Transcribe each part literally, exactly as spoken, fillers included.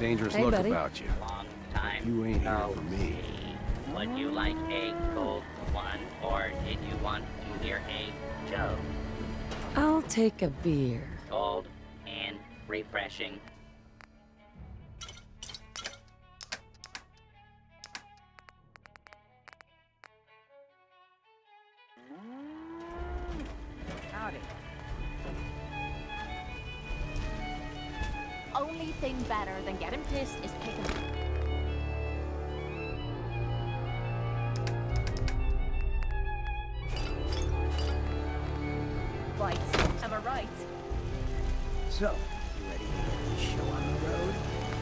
dangerous Hey, look buddy. about you. Long time. You ain't here no for me. see. Would you like a cold one, or did you want to hear a joke? I'll take a beer. Cold and refreshing. Howdy. Only thing better than getting pissed is picking up. Right. Am I right? So, you ready to get this show on the road?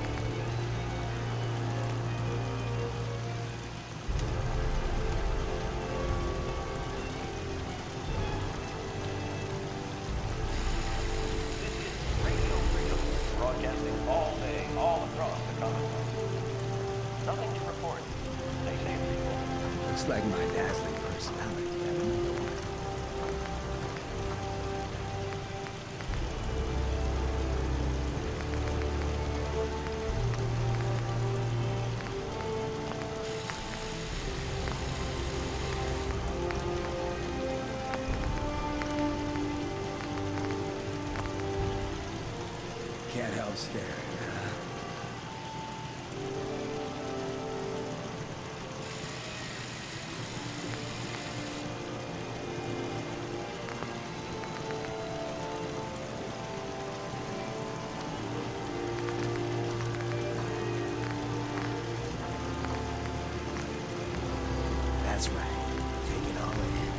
Broadcasting all day, all across the Commonwealth. Nothing to report. Stay safe, people. Looks like my dazzling personality got another one. Can't help staring, huh? That's right. Take it all in.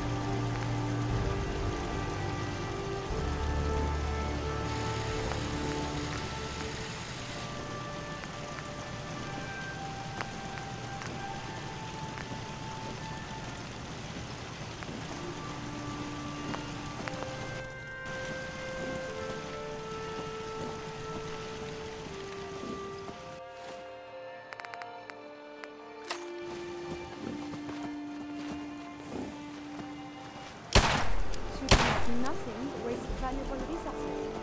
Shooting at nothing but waste valuable resources.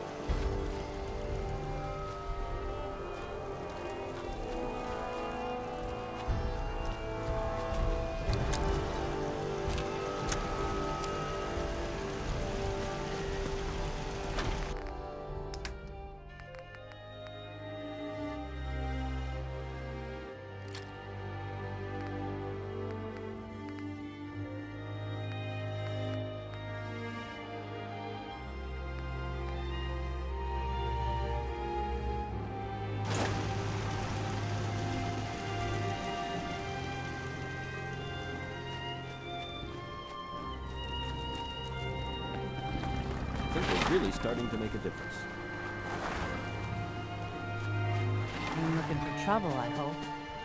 I think they're really starting to make a difference. I'm looking for trouble, I hope.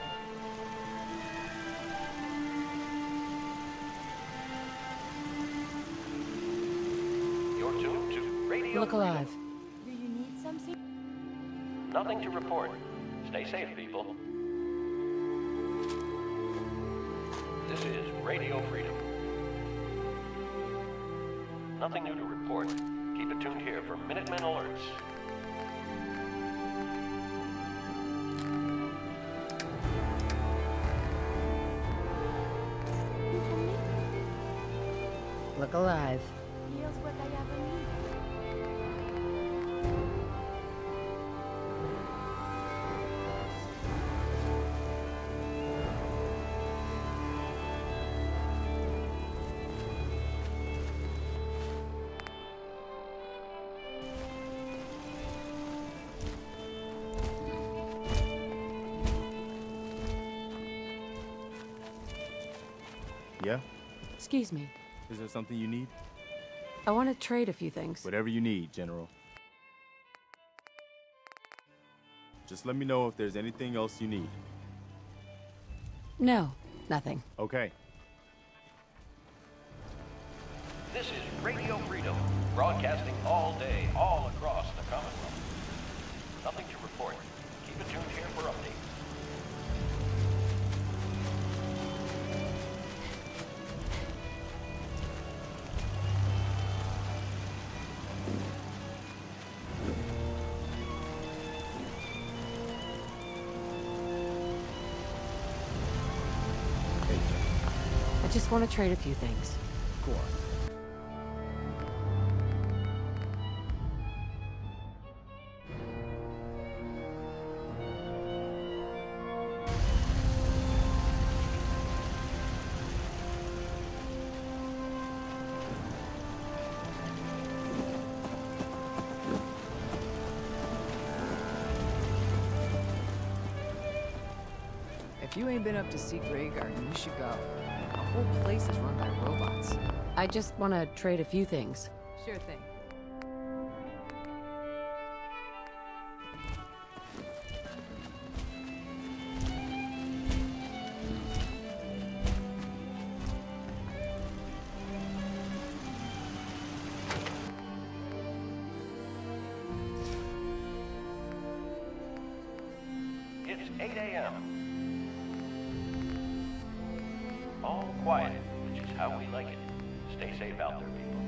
You're tuned to Radio Look Freedom. alive. Do you need something? Nothing to report. Stay safe, people. This is Radio Freedom. Nothing new to report. Keep it tuned here for Minutemen alerts. Look alive. Here's what I ever need. Yeah? Excuse me. Is there something you need? I want to trade a few things. Whatever you need, General. Just let me know if there's anything else you need. No, nothing. Okay. This is Radio Freedom, broadcasting all day, all across the Commonwealth. Nothing to report. Keep it tuned here for updates. just want to trade a few things. Of course. If you ain't been up to see Grey Garden, you should go. The whole place is run by robots. I just want to trade a few things. Sure thing. It's eight A M All quiet, which is how we like it. Stay safe out there, people.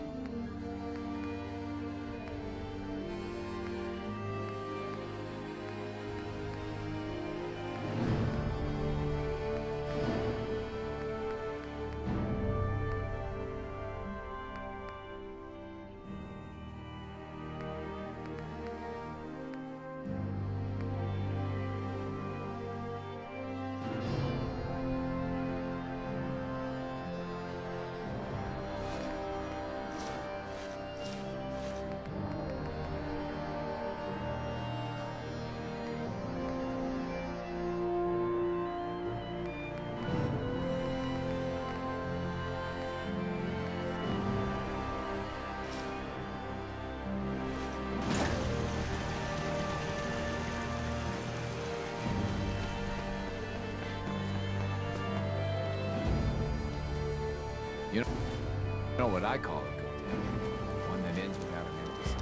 You know, you know what I call a good day? One that ends with having an empty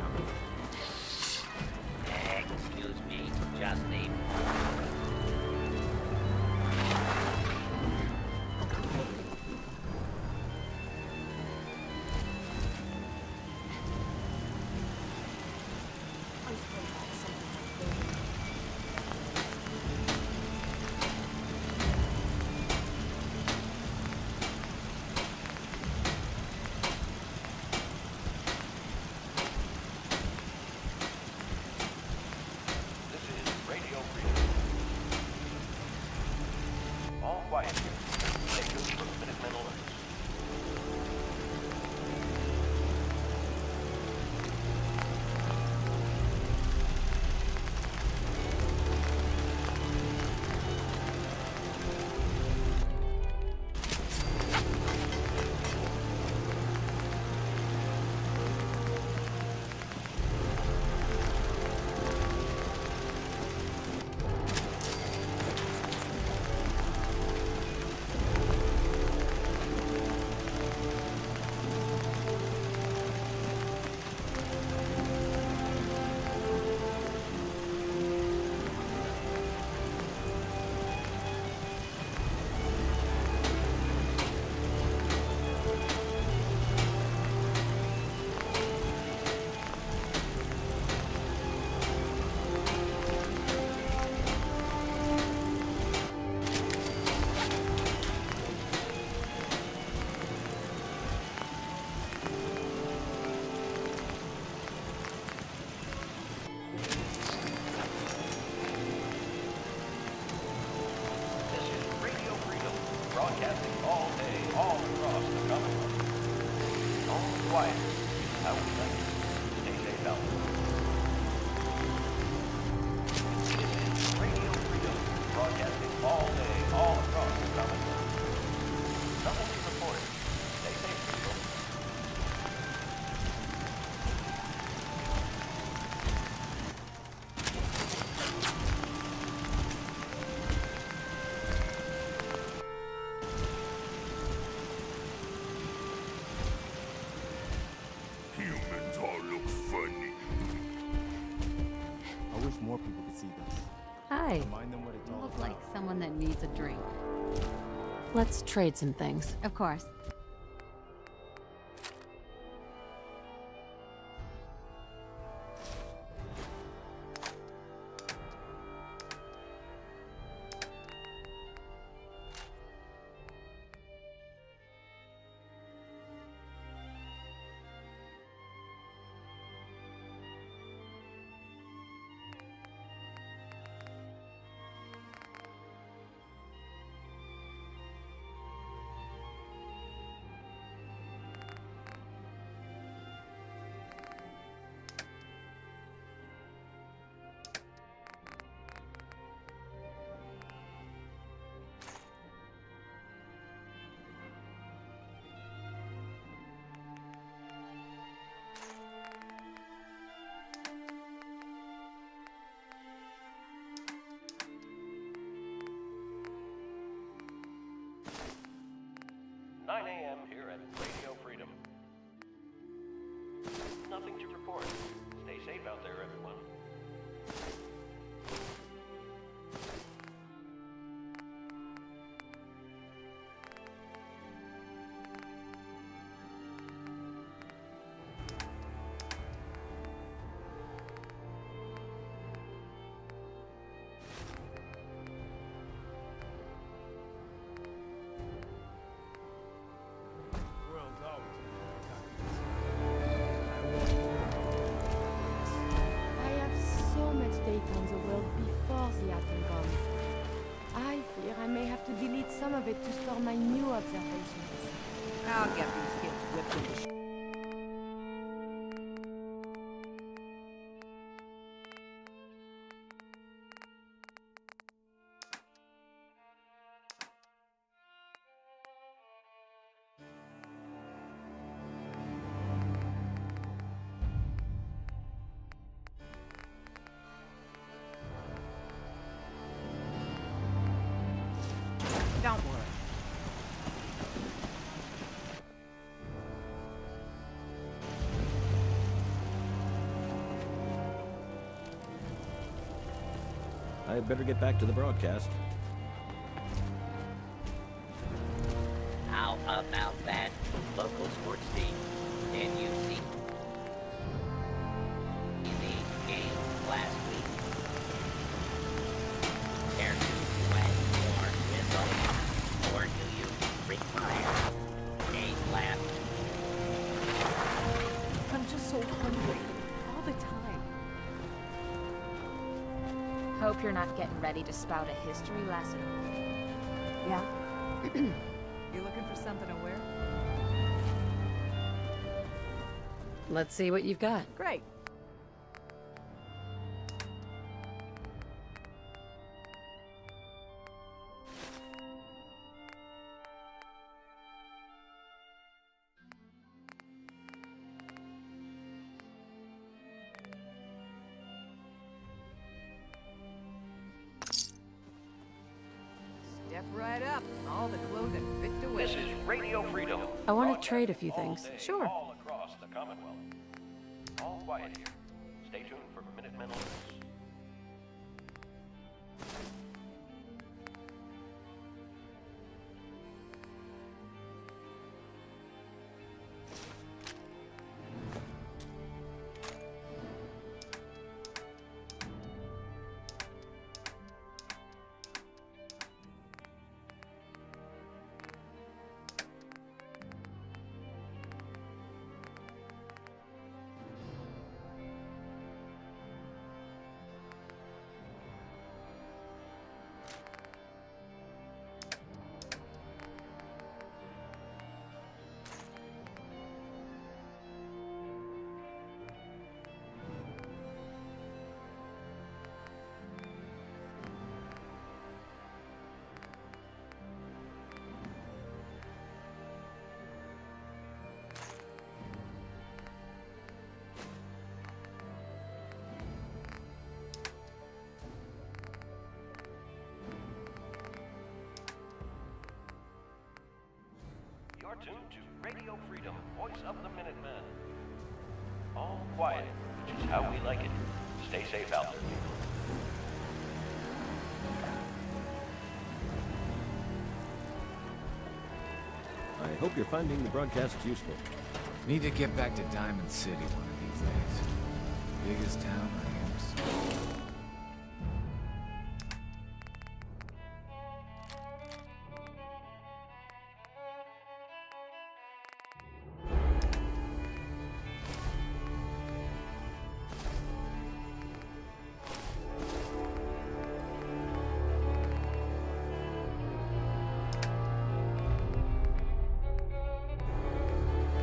stomach. Excuse me, just a... Quiet here. Take this from Minutemen Alerts. Broadcasting all day, all across the Commonwealth. All quiet. How we like it. Stay safe out there. This is Radio Freedom, broadcasting all day, all across the Commonwealth. Nothing to report. Stay safe, people. Humans all look funny. I wish more people could see this. Hi. Remind them what it's You all look about. like someone that needs a drink. Let's trade some things. Of course. report. Stay safe out there, everyone. World's always I have so much data on the world before the atom comes. I fear I may have to delete some of it to store my new observations. I'll get these kids whipped into sh- Don't worry. I better get back to the broadcast. How about that local sports team? Did you see the game last week? Care to sweat more whistle? Or do you require a lap? I'm just so hungry. All the time. Hope you're not getting ready to spout a history lesson. Yeah? You looking for something to wear? Let's see what you've got. Great. Step right up. All the clothing fit to wear. This is Radio Freedom. I want to trade a few All things. day, Sure. All across the Commonwealth. All quiet here. Stay tuned for Minutemen alerts. You're tuned to Radio Freedom, voice of the Minutemen. All quiet, which is how we like it. Stay safe out there, people. I hope you're finding the broadcast useful. Need to get back to Diamond City one of these days. Biggest town I ever saw.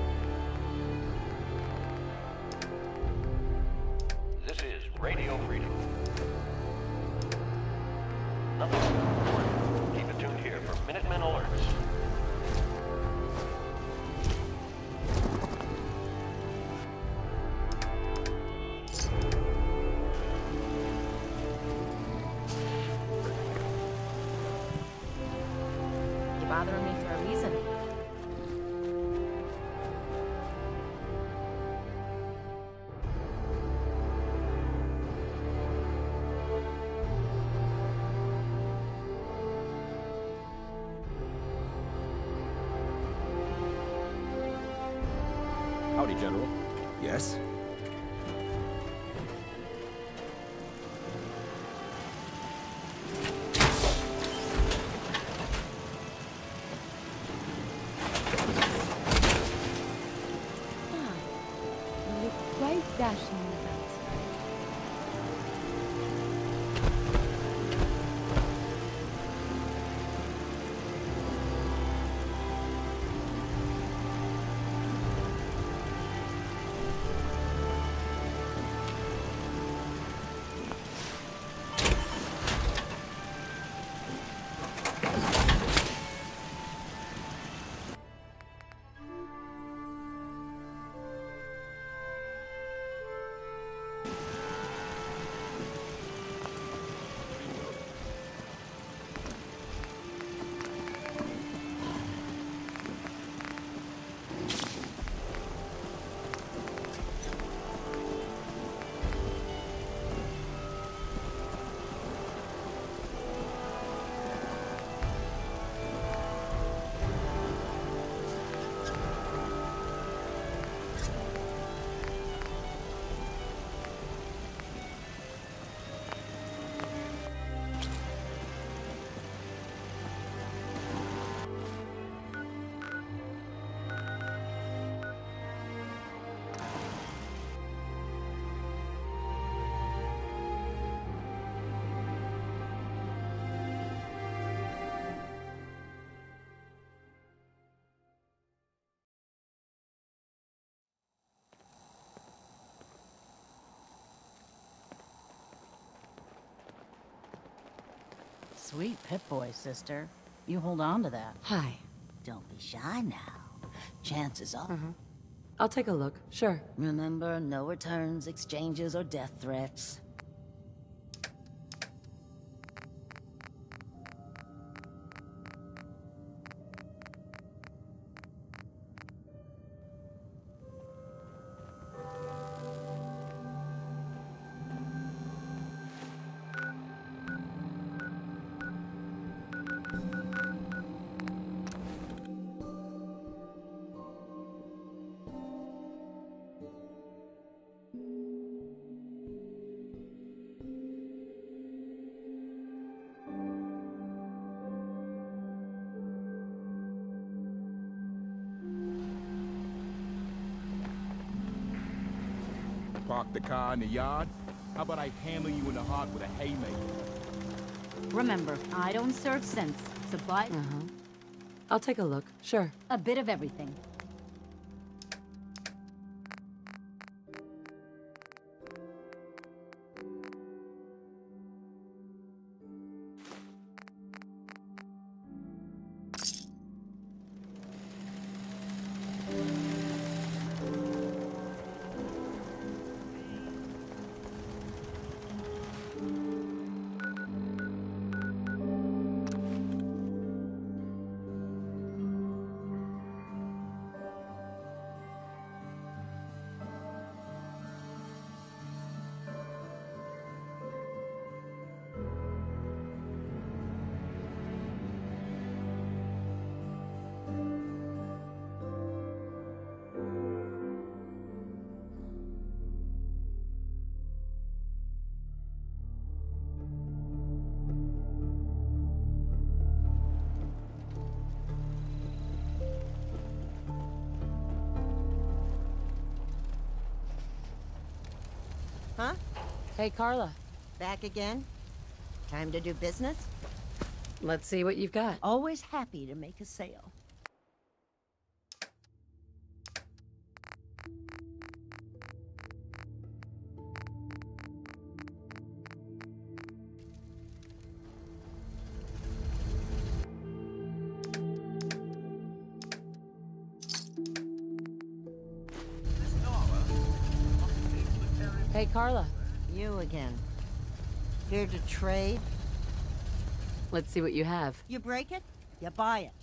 This is Radio Freedom. Howdy, General. Yes? Ah, you look quite dashing with that. Sweet Pip-Boy, sister. You hold on to that. Hi. Don't be shy now. Chances are. Uh-huh. I'll take a look, sure. Remember, no returns, exchanges, or death threats. Park the car in the yard? How about I hammer you in the heart with a haymaker? Remember, I don't serve sense. Supply? Uh-huh. I'll take a look, sure. A bit of everything. Huh? Hey, Carla. Back again? Time to do business? Let's see what you've got. Always happy to make a sale. Hey, Carla. You again. Here to trade? Let's see what you have. You break it, you buy it.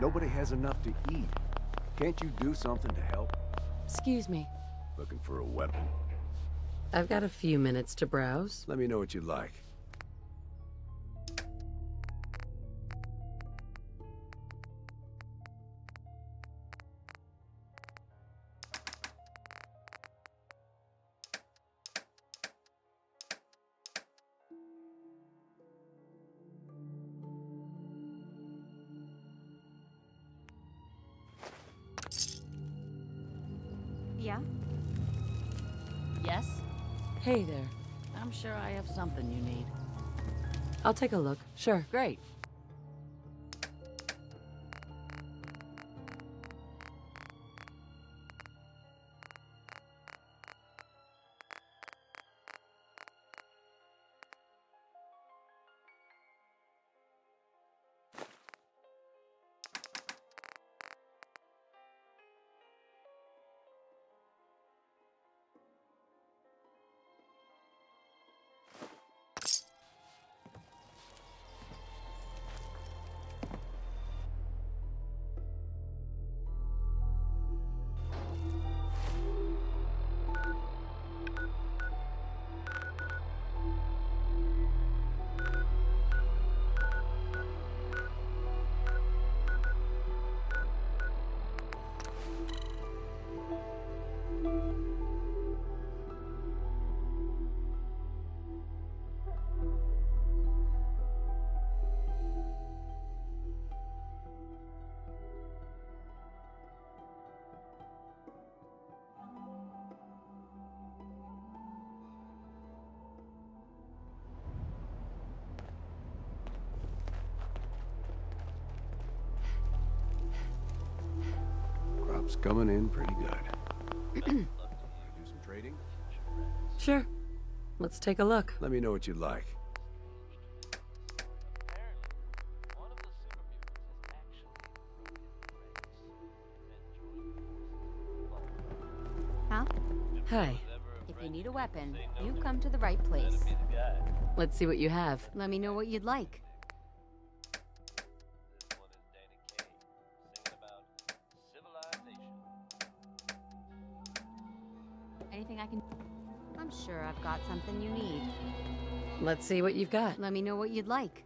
Nobody has enough to eat. Can't you do something to help? Excuse me. Looking for a weapon? I've got a few minutes to browse. Let me know what you like. Yeah? Yes? Hey there. I'm sure I have something you need. I'll take a look. Sure. Great. Crop's coming in pretty good. Do some trading? Sure. Let's take a look. Let me know what you like. Huh? Hi. If you need a weapon, you come to the right place. Let's see what you have. Let me know what you'd like. Anything I can... I'm sure I've got something you need. Let's see what you've got. Let me know what you'd like.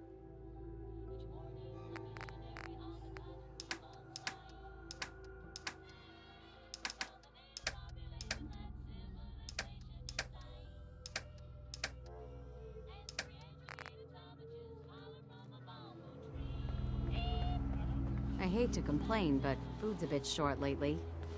I hate to complain, but food's a bit short lately.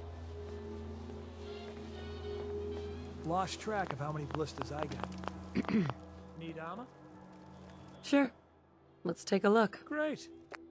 Lost track of how many blisters I got. Need armor? Sure. Let's take a look. Great.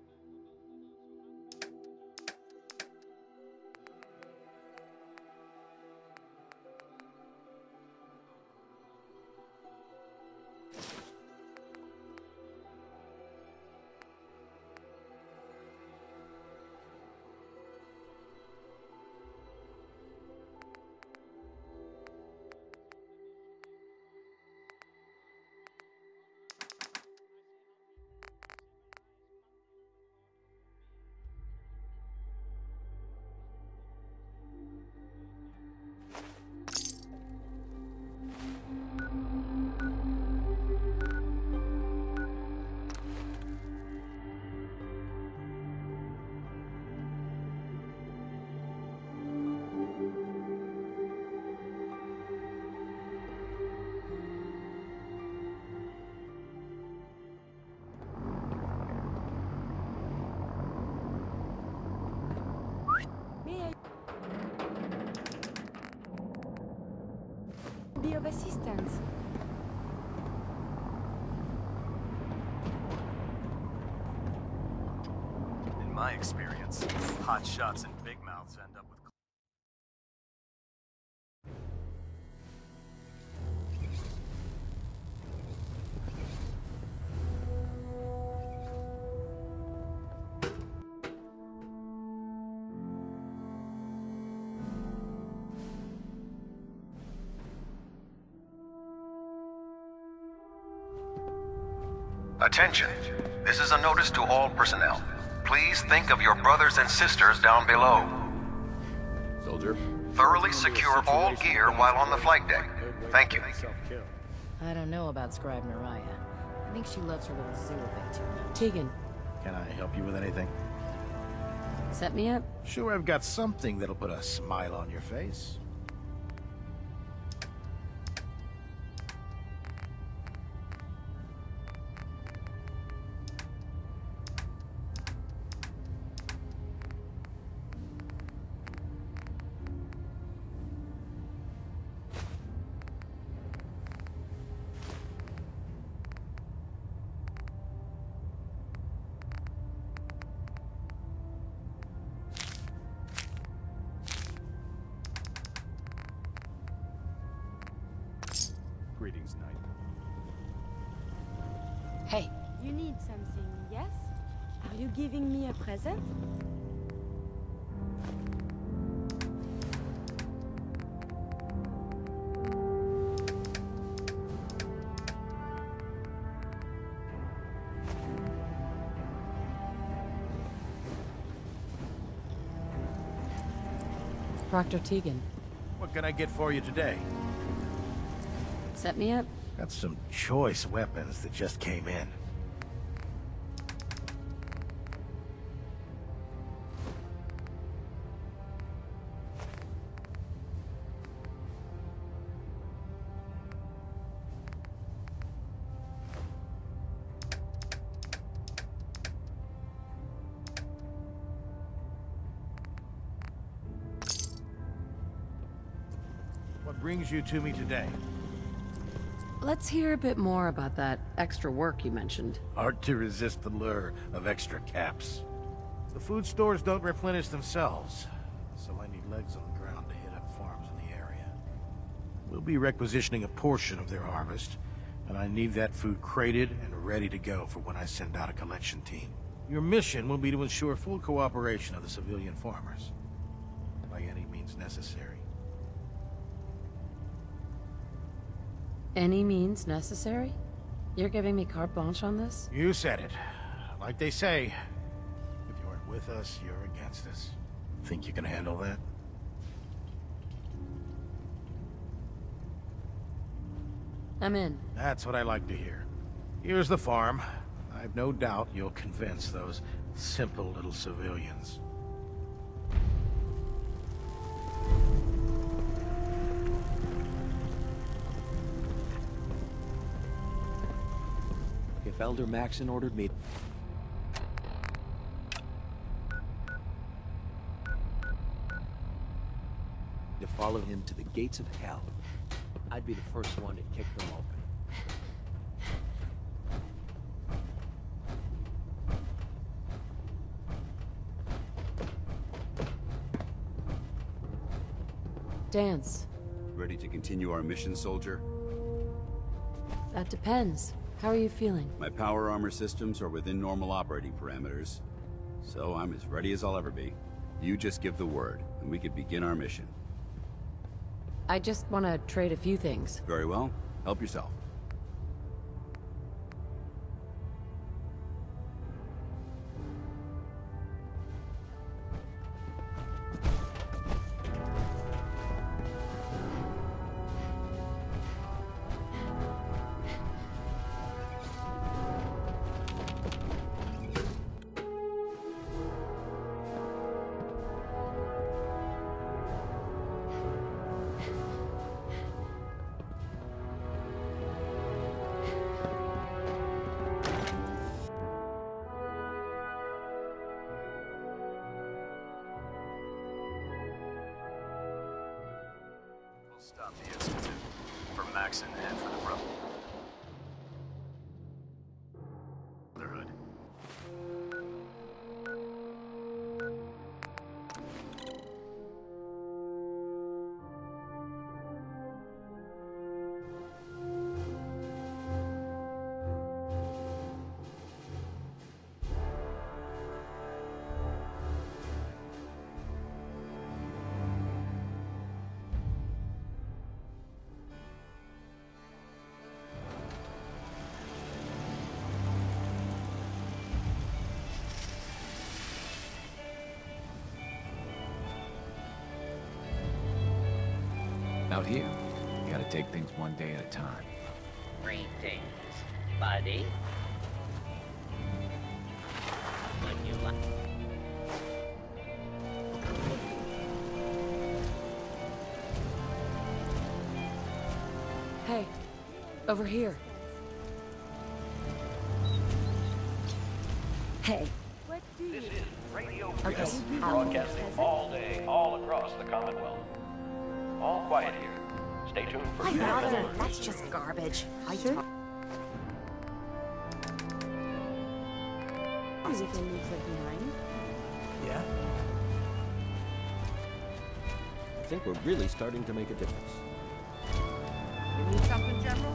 Be of assistance. In my experience, hot shots and big mouths end up with... Attention. This is a notice to all personnel. please think of your brothers and sisters down below. Soldier. Thoroughly secure all gear while on the flight deck. Thank you. I don't know about Scribe Naraya. I think she loves her little zoo a bit too much. Tegan, Can I help you with anything? set me up? Sure, I've got something that'll put a smile on your face. Greetings, Knight. Hey. You need something, yes? Are you giving me a present? Proctor Tegan, What can I get for you today? set me up? Got some choice weapons that just came in. What brings you to me today? Let's hear a bit more about that extra work you mentioned. Hard to resist the lure of extra caps. The food stores don't replenish themselves, so I need legs on the ground to hit up farms in the area. We'll be requisitioning a portion of their harvest, and I need that food crated and ready to go for when I send out a collection team. Your mission will be to ensure full cooperation of the civilian farmers, by any means necessary. Any means necessary? You're giving me carte blanche on this? You said it. Like they say, if you aren't with us, you're against us. Think you can handle that? I'm in. That's what I like to hear. Here's the farm. I've no doubt you'll convince those simple little civilians. If Elder Maxon ordered me to follow him to the gates of hell, I'd be the first one to kick them open. Dance. Ready to continue our mission, soldier? That depends. How are you feeling? My power armor systems are within normal operating parameters, so I'm as ready as I'll ever be. You just give the word, and we could begin our mission. I just want to trade a few things. Very well. Help yourself. Stop the Institute. For Maxon and for the Brotherhood. Out here, you gotta take things one day at a time. Greetings, buddy. Would you like... Hey, over here. Hey. What do you... This is Radio Freedom, Okay. broadcasting all day, all across the Commonwealth. All quiet here. Stay tuned for I future got it. alerts. That's just garbage. I Sure. talk- We can leave that behind. Yeah? I think we're really starting to make a difference. You need something, General?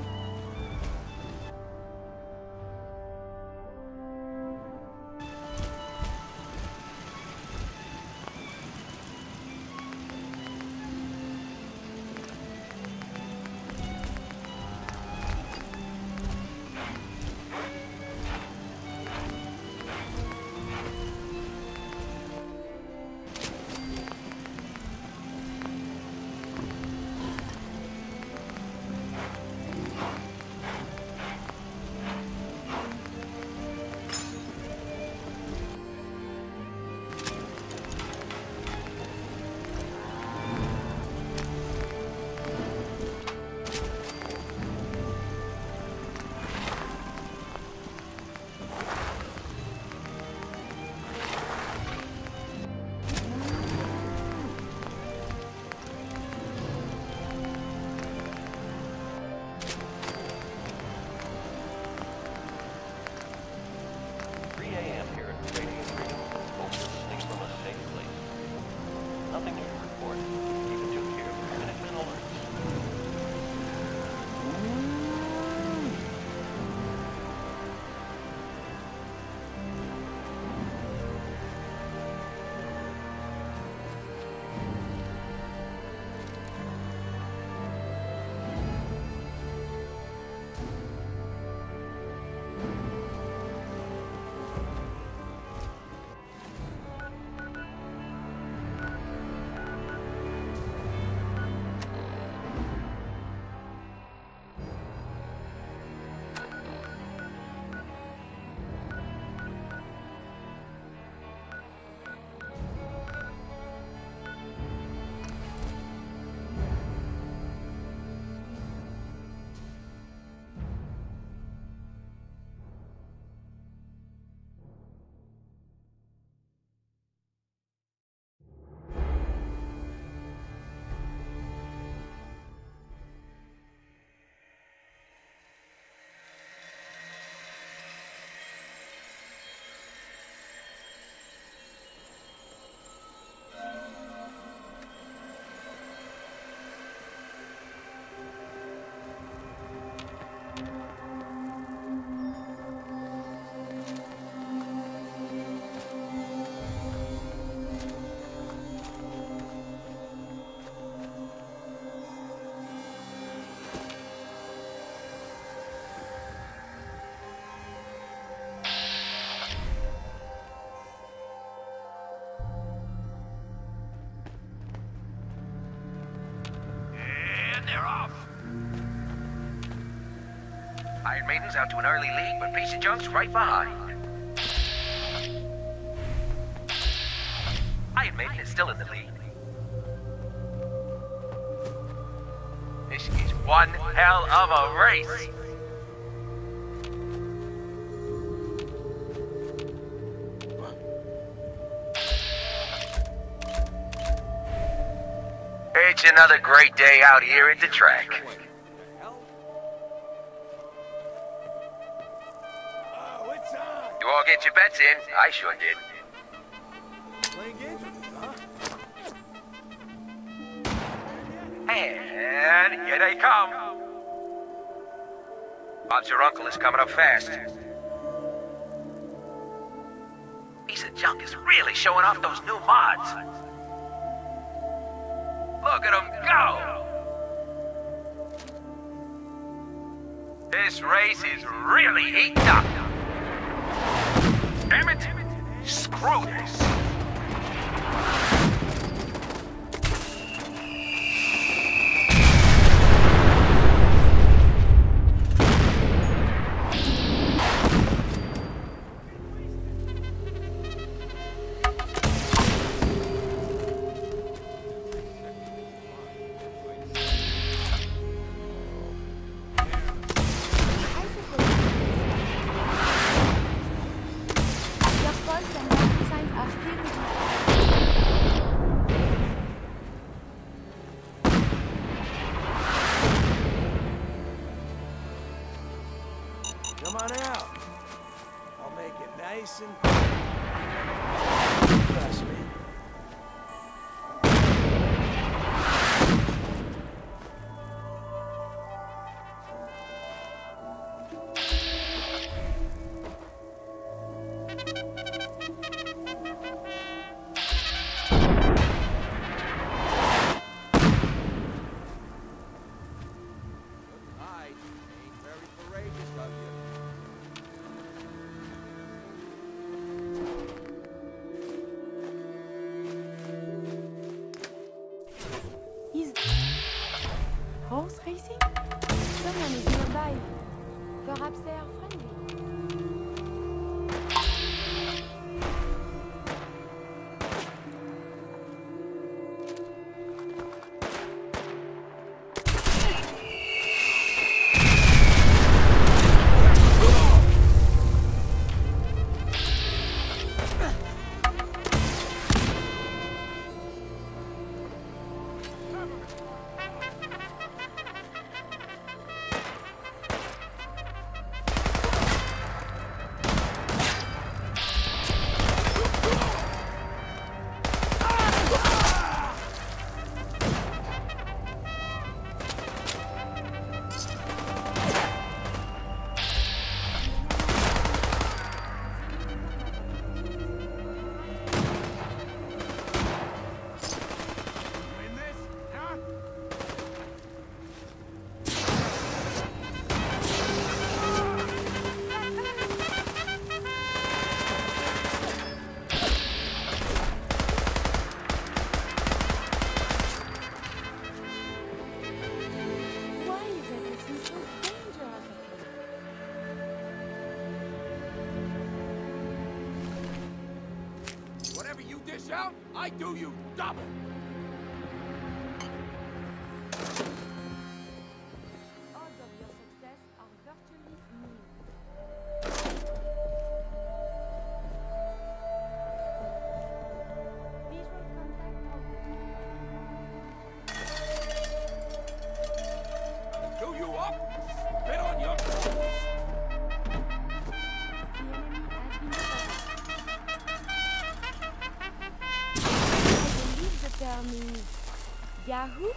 three A M here at Radio Freedom. Hope you're listening from a safe place. Nothing new to report. Keep it tuned here for Minutemen alerts. They're off. Iron Maiden's out to an early lead, but Piece of Junk's right behind. Iron Maiden is still in the lead. This is one hell of a race. It's another great day out here at the track. You all get your bets in. I sure did. Playing games with us, huh? And here they come. Bob's your uncle is coming up fast. Piece of Junk is really showing off those new mods. Look at him go! This race is really heating up. Damn it! Screw this! Jason. Bless me. Horse racing? Someone is nearby. Perhaps they are friendly. Out, I do you double. Odds of your success are virtually nil. Visual contact broken. Do you up? Spit on your clothes. Term is Yahoo?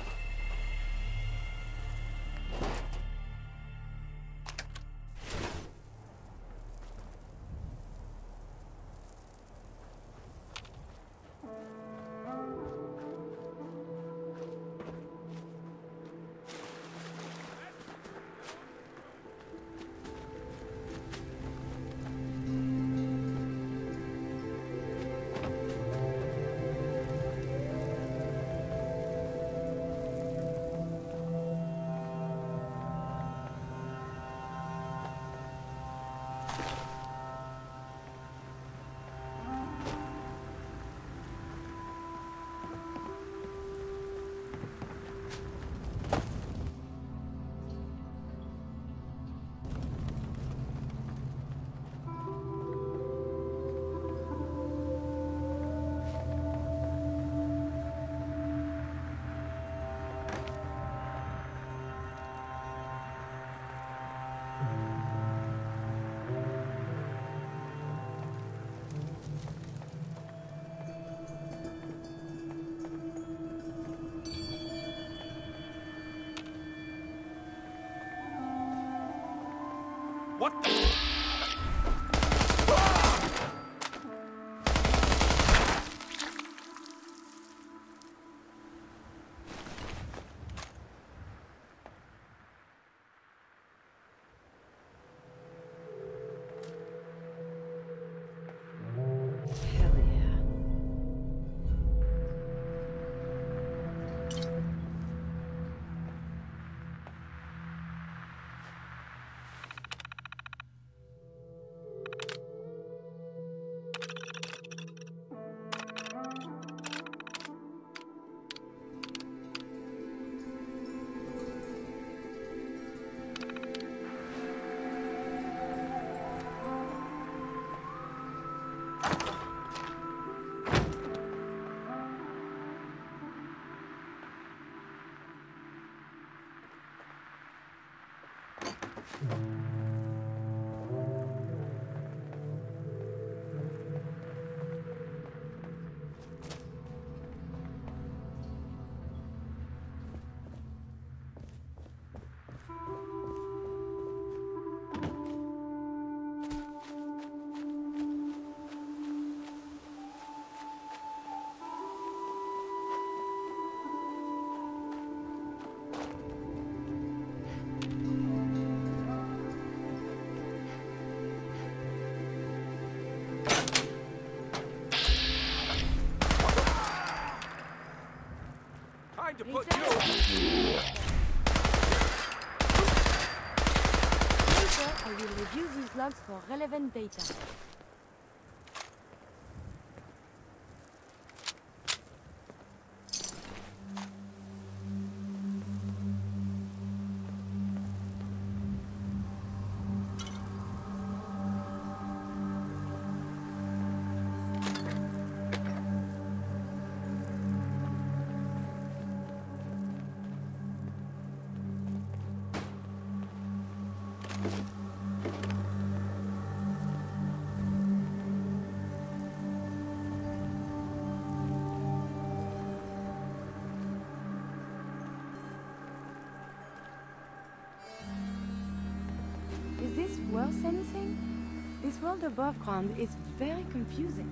What the? to put you... Later, I will review these logs for relevant data. Is this worth anything? This world above ground is very confusing.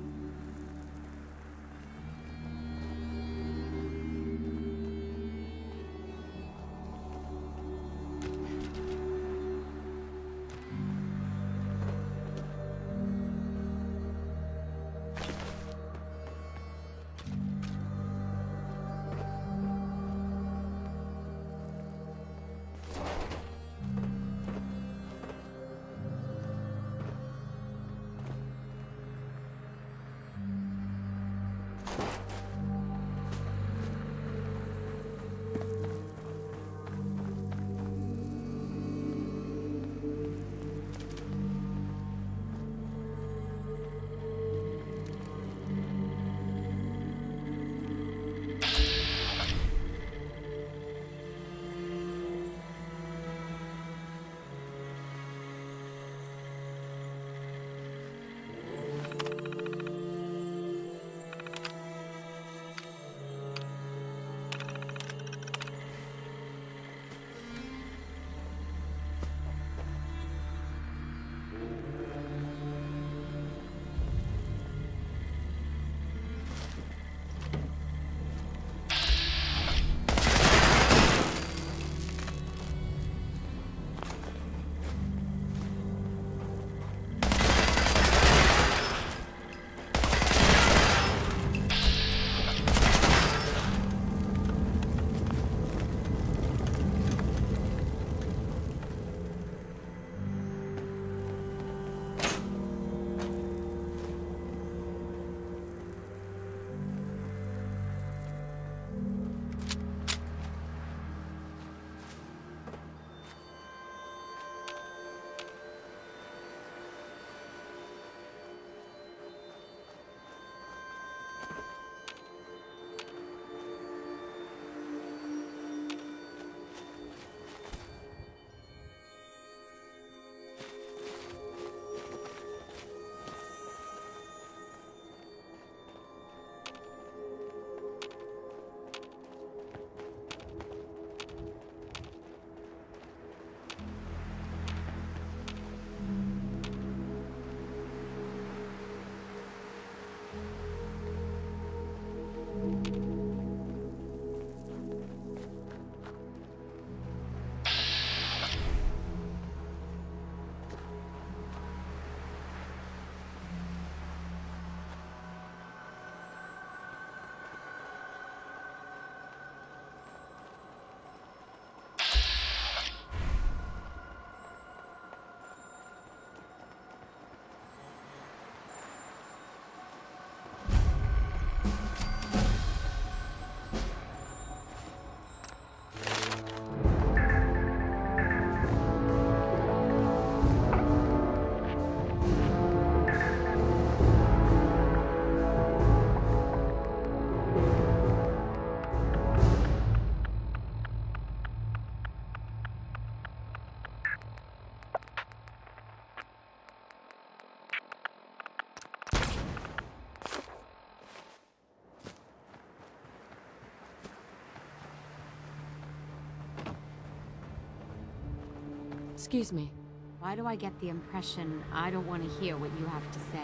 Excuse me. Why do I get the impression I don't want to hear what you have to say?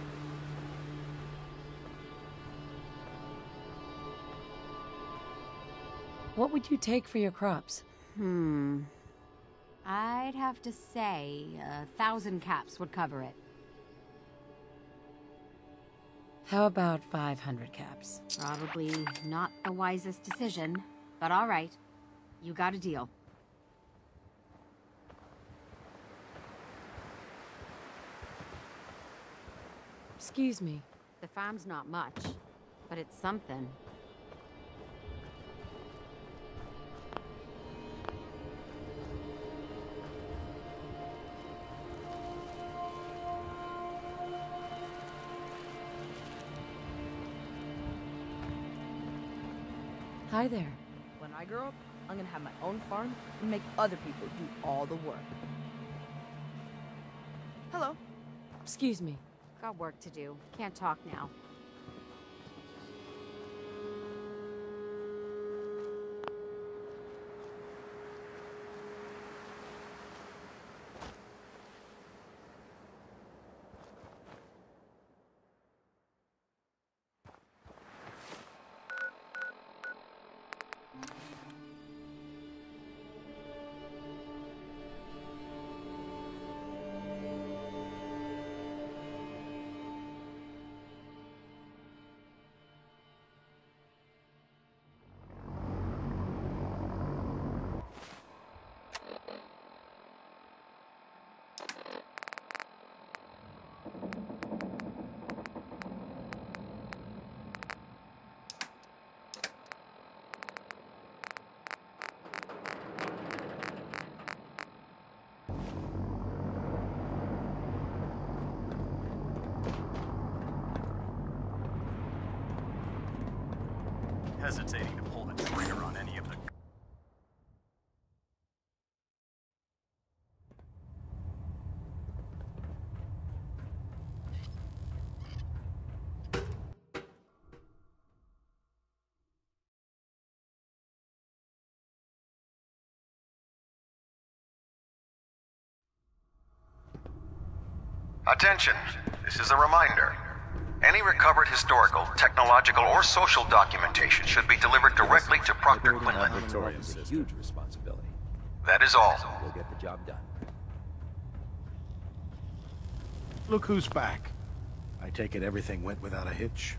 What would you take for your crops? Hmm. I'd have to say a thousand caps would cover it. How about five hundred caps? Probably not the wisest decision, but all right. You got a deal. Excuse me. The farm's not much, but it's something. Hi there. When I grow up, I'm gonna have my own farm and make other people do all the work. Hello. Excuse me. Got work to do. Can't talk now. Hesitating to pull the trigger on any of the... Attention! This is a reminder. Any recovered historical, technological, or social documentation should be delivered directly to Proctor Quinlan. It's a huge responsibility. That is all. We'll get the job done. Look who's back. I take it everything went without a hitch.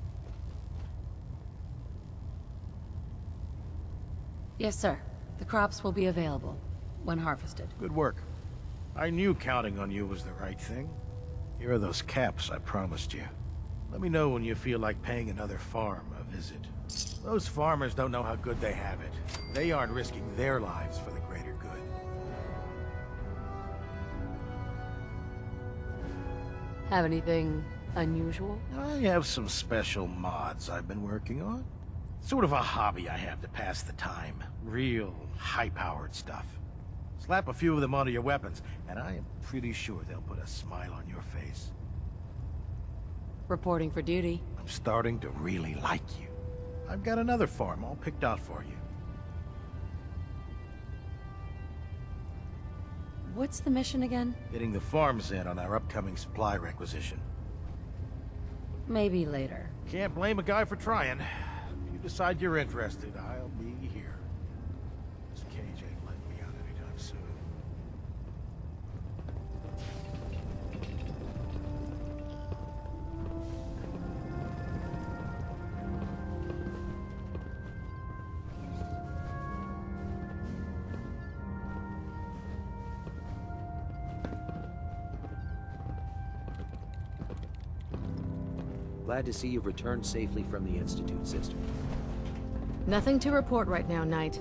Yes, sir. The crops will be available when harvested. Good work. I knew counting on you was the right thing. Here are those caps I promised you. Let me know when you feel like paying another farm a visit. Those farmers don't know how good they have it. They aren't risking their lives for the greater good. Have anything unusual? I have some special mods I've been working on. Sort of a hobby I have to pass the time. Real high-powered stuff. Slap a few of them onto your weapons, and I am pretty sure they'll put a smile on your face. Reporting for duty. I'm starting to really like you. I've got another farm all picked out for you. What's the mission again? Getting the farms in on our upcoming supply requisition. Maybe later. Can't blame a guy for trying. If you decide you're interested, I'll be here. This cage ain't letting me out anytime soon. Glad to see you've returned safely from the Institute, sister. Nothing to report right now, Knight.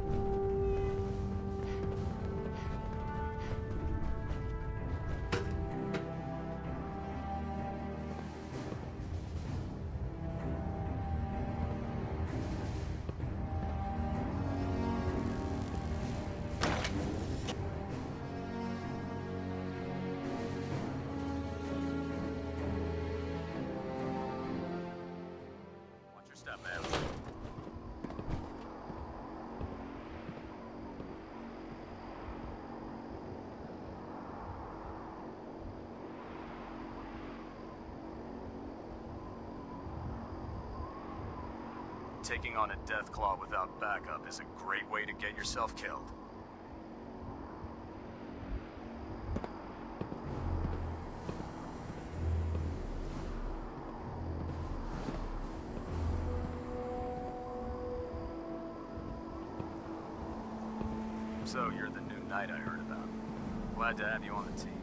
Taking on a Deathclaw without backup is a great way to get yourself killed. So you're the new knight I heard about. Glad to have you on the team.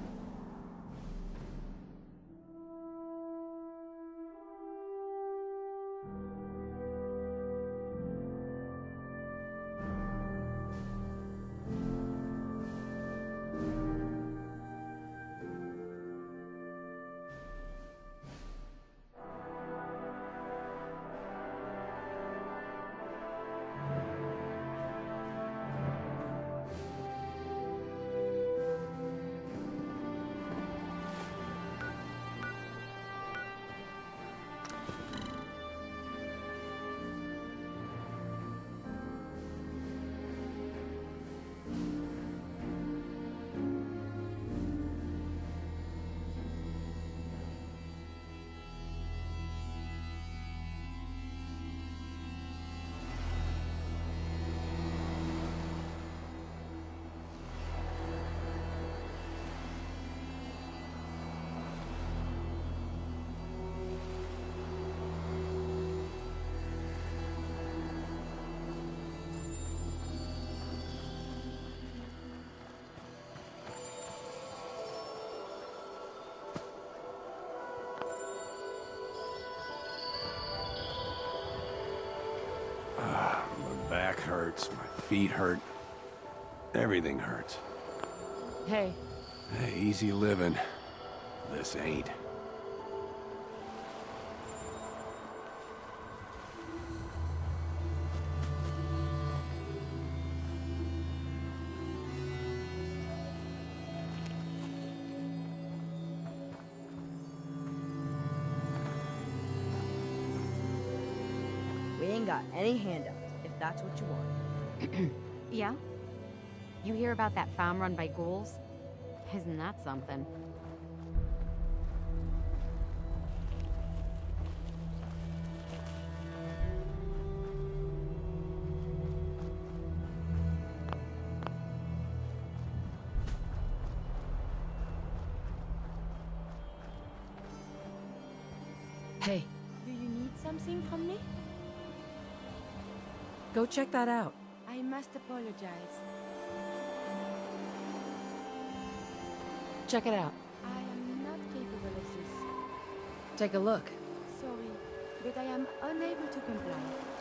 My back hurts, my feet hurt. Everything hurts. Hey. Hey, easy living. This ain't. We ain't got any handouts, if that's what you want. Yeah? You hear about that farm run by ghouls? Isn't that something? Hey, Do you need something from me? go check that out. I must apologize. Check it out. I am not capable of this. Take a look. Sorry, but I am unable to comply.